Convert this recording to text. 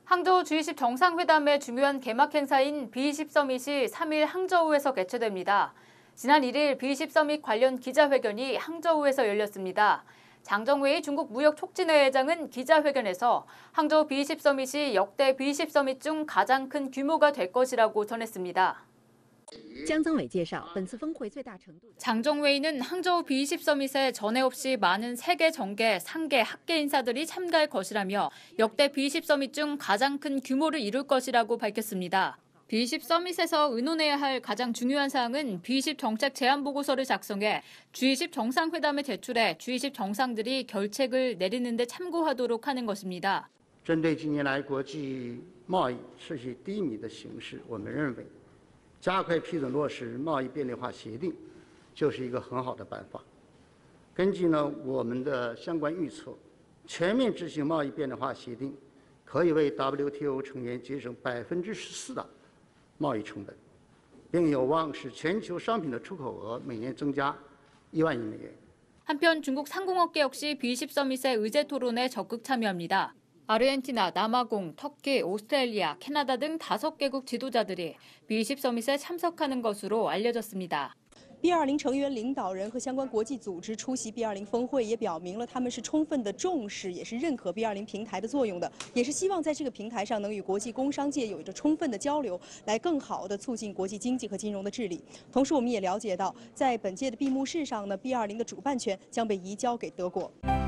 항저우 G20 정상회담의 중요한 개막 행사인 B20 서밋이 3일 항저우에서 개최됩니다. 지난 1일 B20 서밋 관련 기자회견이 항저우에서 열렸습니다. 장정웨이 중국 무역촉진회 회장은 기자회견에서 항저우 B20 서밋이 역대 B20 서밋 중 가장 큰 규모가 될 것이라고 전했습니다. 장정웨이는 항저우 B20 서밋에 전에 없이 많은 세계 정계, 상계, 학계 인사들이 참가할 것이라며 역대 B20 서밋 중 가장 큰 규모를 이룰 것이라고 밝혔습니다. B20 서밋에서 의논해야 할 가장 중요한 사항은 B20 정책 제안 보고서를 작성해 G20 정상회담에 제출해 G20 정상들이 결책을 내리는 데 참고하도록 하는 것입니다. 针对近年来国际贸易持续低迷的形势，我们认为 加快批准落实贸易便利化协定就是一个很好的办法。根据我们的相关预测，全面执行贸易便利化协定可以为 WTO 成员节省14%的贸易成本，并有望使全球商品的出口额每年增加1万亿美元。 한편 중국 상공업계 역시 B20 서밋의 의제 토론에 적극 참여합니다. 아르헨티나, 남아공, 터키, 오스트레일리아, 캐나다 등 5개국 지도자들이 B20 서밋에 참석하는 것으로 알려졌습니다. B20 成员领导人和相关国际组织出席 B20 峰会，也表明了他们是充分的重视，也是认可 B20 平台的作用的，也是希望在这个平台上能与国际工商界有着充分的交流，来更好的促进国际经济和金融的治理。同时，我们也了解到，在本届的闭幕式上呢， B20 的主办权将被移交给德国。